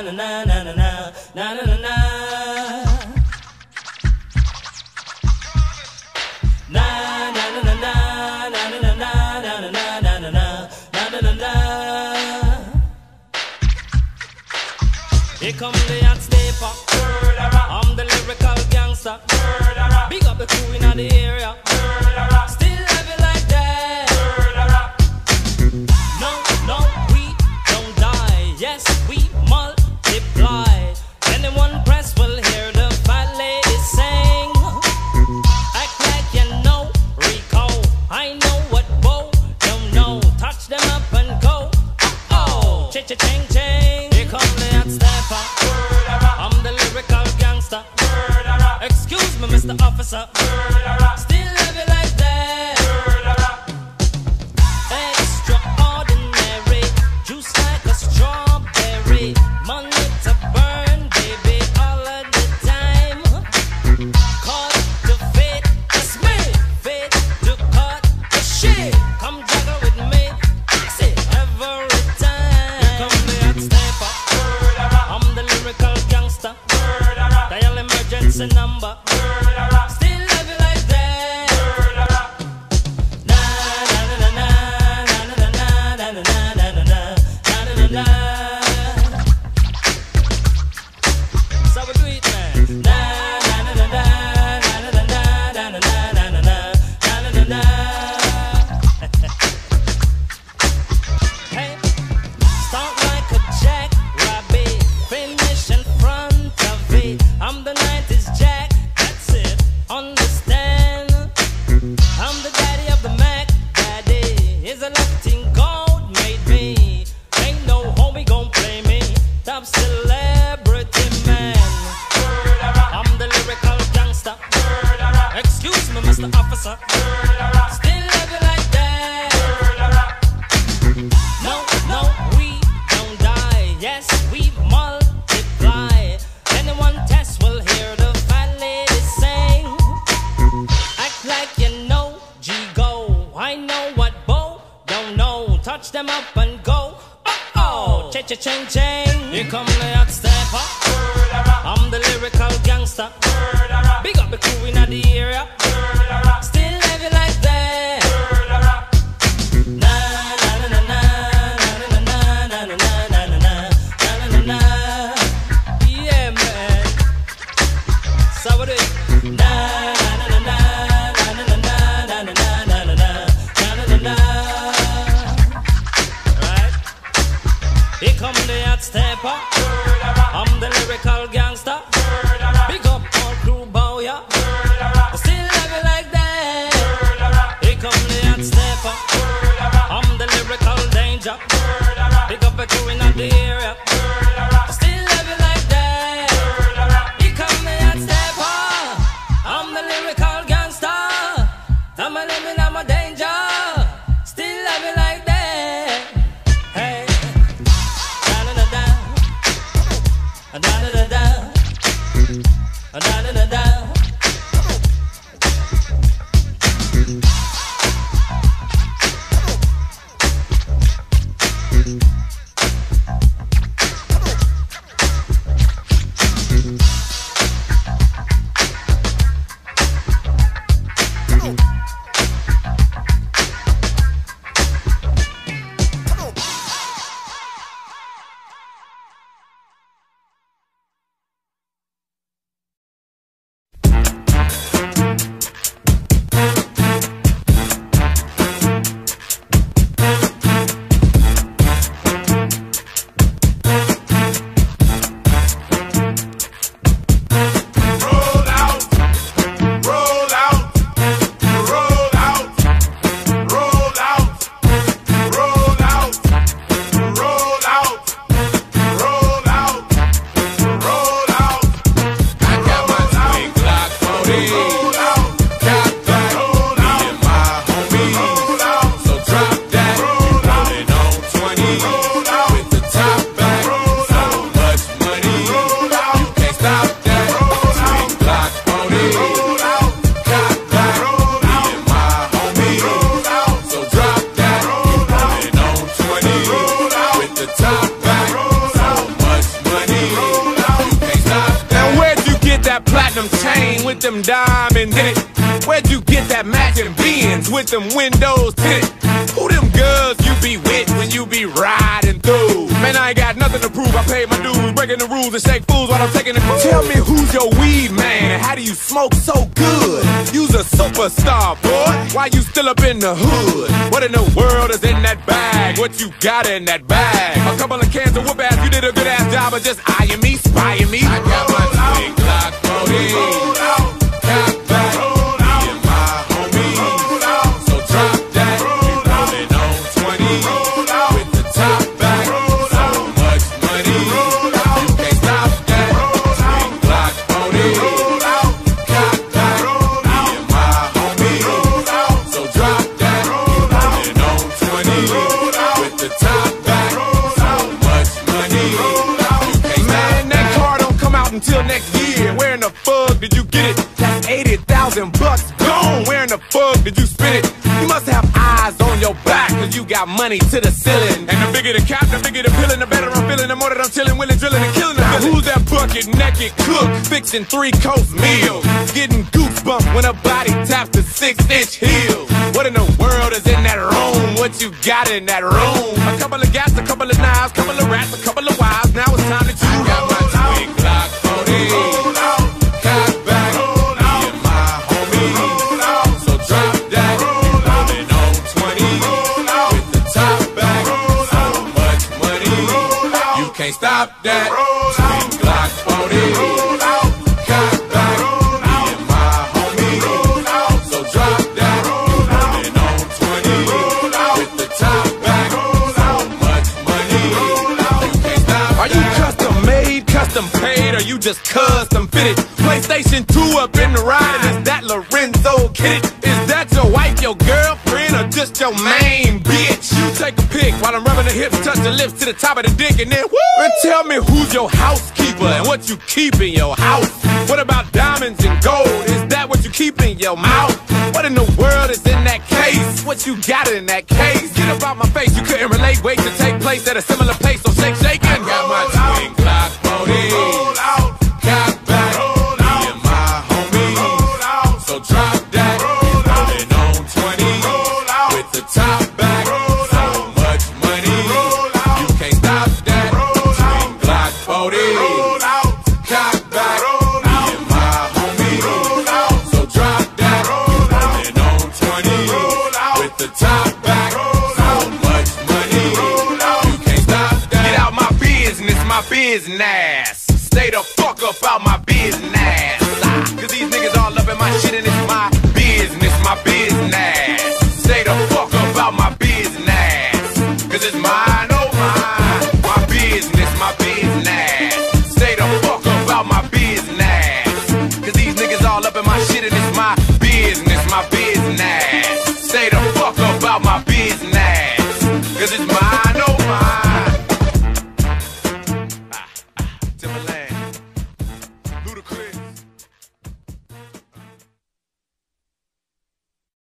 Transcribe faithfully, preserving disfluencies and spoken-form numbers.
na na na na na na na na. Na na na na na na na na na na na na na na na na. Here come the hot stepper. I'm the lyrical gangster. Big up the crew in the area. Still have it like that. No, no, we don't die. Yes, we multiply. Anyone press will hear the fat lady sing. Act like you know Rico. I know what Bo don't know. Touch them up and go. Oh, oh. Cha-cha-ching, ching. Here come the hot stepper. I'm the lyrical gangster. Excuse me, Mister Officer. Still have it like that. Extraordinary. Juice like a strawberry. Money to burn, baby, all of the time. Cut to fit, it's me. Fit to cut the shit. Come juggle with me. That's it, every time. Here come the hot stepper. I'm the lyrical gangster. Dial emergency number. Still have it like that. Na na na na na na na na na na na na na na. So we do it, man. Na na na na na na na na na na na na na na na. Hey, start like a jackrabbit, finish in front of it. I'm the nineties Jack, that's it. Understand? I'm the daddy of the Mac Daddy. Is a Latin gold made me. Ain't no homie gon' play me. Top celebrity man. I'm the lyrical gangster. Excuse me, Mister Officer. Still love you like that. No, no, we don't die. Yes, we multiply. Anyone test will hear the fat lady sing. Act like you know G-Go. I know what Bo don't know. Touch them up and go. Oh, cha-cha-ching-ching. Here come the hot stepper. I'm the lyrical gangster. Big up the crew in the area. Still have it like that. Na na na na na na na na na na na na na na. Yeah, man. So what it? Na na na na na na na na na na na na na na. Right? Here come the hot stepper. I'm the lyrical gangster. Big up all crew, bow ya. Still have it like that. Here come the hot stepper. I'm the lyrical danger. Big up the crew in the area. Still have it like that. Here come the hot stepper. I'm the lyrical gangster. I'm a living, I'm a danger. Still have it like that. Hey, da da da da, da da da da. with them diamonds in it? Where'd you get that matching Benz with them windows tinted? Who them girls you be with when you be riding through? Man, I ain't got nothing to prove. I paid my dues, breaking the rules and shake fools while I'm taking the cruise. Tell me who's your weed man and how do you smoke so good? You's a superstar, boy. Why you still up in the hood? What in the world is in that bag? What you got in that bag? A couple of cans of whoop ass. You did a good ass job of just eyeing me, spying me. I got my twin Glock forty. Cock back. Me and my homies. So drop that. We rollin' on twenty. With the top back. So much money. You can't stop that. Twin Glock forty. Cock back. Me and my homies. So drop that. We rollin' on twenty. With the top back. So much money. Man, that car don't come out until next year. Where in the fuck did you get it? That's eighty thousand bucks gone. Where in the fuck did you spend it? You must have eyes on your back, cause you got money to the ceiling. And the bigger the cap, the bigger the pillin', the better I'm feeling. The more that I'm chillin', willing, drilling, and killing the now who's that bucket naked cook, fixing three-course meals, getting goosebumps when a body taps the six-inch heels? What in the world is in that room? What you got in that room? A couple of gas, a couple of knives, couple of rats, a couple of wives. Now it's time to choose. I got my twin Glock forty. Cock back. Me and my homies. So drop that. We rollin' on twenty. With the top back. So much money. You can't stop that. Twin Glock forty. Cock back. Me and my homies. So drop that. We rollin' on twenty. With the top back. So much money. You can't stop. Are you custom made, custom paid, or you just custom fitted? PlayStation two up in the ride, and is that Lorenzo Kid? Is that your wife, your girlfriend, or just your main bitch? You take a pic while I'm rubbing the hips, touch the lips to the top of the dick, and then woo! And tell me who's your housekeeper and what you keep in your house. What about diamonds and gold? Is that what you keep in your mouth? What in the world is in that case? What you got in that case? Get up out my face, you couldn't relate. Wait to take place at a similar pace, so shake, shake, and I got my twin Glock forty. Cock back. Me and my homies. So drop that. We rollin' on twenty. With the top back. So much money. You can't stop that. Twin Glock forty. Cock back. Me and my homies. So drop that. We rollin' on twenty. With the top back. So much money. You can't stop that. Get out my business, my business. Stay the fuck up out my business. Cause these niggas all up in my shit and it's my business, my business. Stay the fuck up out my business. Cause it's mine, oh mine. My business, my business. Stay the fuck up out my business. Cause these niggas all up in my shit and it's my business, my business.